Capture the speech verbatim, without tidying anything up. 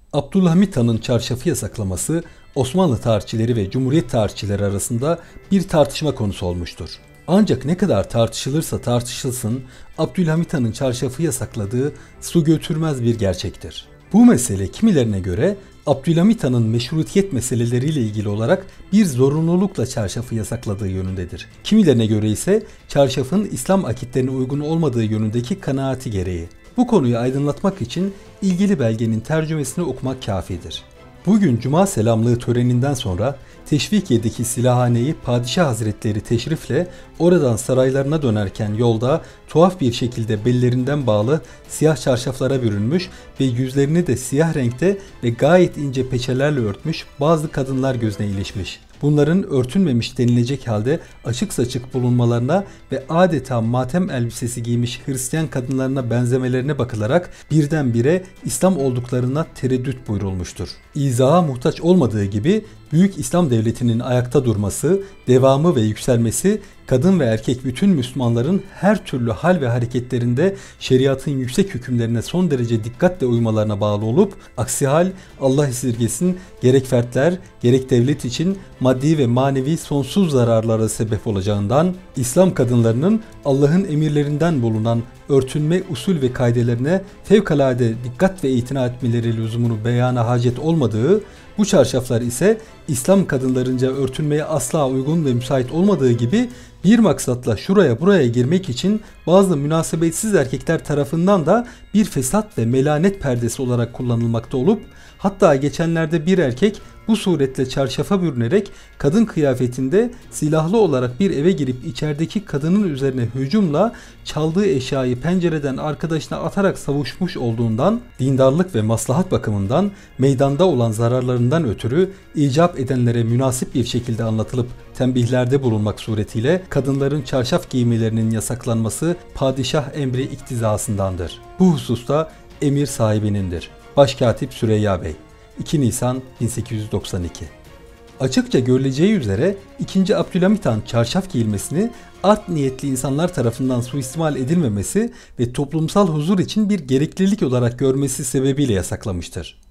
Abdülhamit Han'ın çarşafı yasaklaması Osmanlı tarihçileri ve Cumhuriyet tarihçileri arasında bir tartışma konusu olmuştur. Ancak ne kadar tartışılırsa tartışılsın Abdülhamit Han'ın çarşafı yasakladığı su götürmez bir gerçektir. Bu mesele kimilerine göre Abdülhamit Han'ın meşrutiyet meseleleriyle ilgili olarak bir zorunlulukla çarşafı yasakladığı yönündedir. Kimilerine göre ise çarşafın İslam akitlerine uygun olmadığı yönündeki kanaati gereği. Bu konuyu aydınlatmak için ilgili belgenin tercümesini okumak kafidir. Bugün Cuma selamlığı töreninden sonra Teşvikiye'deki silahhaneyi Padişah Hazretleri teşrifle oradan saraylarına dönerken yolda tuhaf bir şekilde bellerinden bağlı siyah çarşaflara bürünmüş ve yüzlerini de siyah renkte ve gayet ince peçelerle örtmüş bazı kadınlar gözüne ilişmiş. Bunların örtünmemiş denilecek halde açık saçık bulunmalarına ve adeta matem elbisesi giymiş Hristiyan kadınlarına benzemelerine bakılarak birdenbire İslam olduklarına tereddüt buyurulmuştur. İzaha muhtaç olmadığı gibi Büyük İslam Devleti'nin ayakta durması, devamı ve yükselmesi kadın ve erkek bütün Müslümanların her türlü hal ve hareketlerinde şeriatın yüksek hükümlerine son derece dikkatle uymalarına bağlı olup, aksi hal Allah esirgesin gerek fertler gerek devlet için maddi ve manevi sonsuz zararlara sebep olacağından, İslam kadınlarının Allah'ın emirlerinden bulunan örtünme usul ve kaidelerine fevkalade dikkat ve itina etmeleri lüzumunu beyana hacet olmadığı, bu çarşaflar ise İslam kadınlarınca örtünmeye asla uygun ve müsait olmadığı gibi bir maksatla şuraya buraya girmek için bazı münasebetsiz erkekler tarafından da bir fesat ve melanet perdesi olarak kullanılmakta olup, hatta geçenlerde bir erkek bu suretle çarşafa bürünerek kadın kıyafetinde silahlı olarak bir eve girip içerideki kadının üzerine hücumla çaldığı eşyayı pencereden arkadaşına atarak savuşmuş olduğundan, dindarlık ve maslahat bakımından meydanda olan zararlarından ötürü icap edenlere münasip bir şekilde anlatılıp tembihlerde bulunmak suretiyle kadınların çarşaf giymelerinin yasaklanması padişah emri iktizasındandır. Bu hususta emir sahibinindir. Başkatip Süreyya Bey, iki Nisan bin sekiz yüz doksan iki. Açıkça görüleceği üzere ikinci. Abdülhamit Han çarşaf giyilmesini art niyetli insanlar tarafından suistimal edilmemesi ve toplumsal huzur için bir gereklilik olarak görmesi sebebiyle yasaklamıştır.